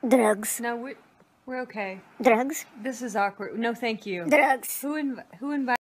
Drugs. No, we're okay. Drugs. This is awkward. No, thank you. Drugs. Who invited?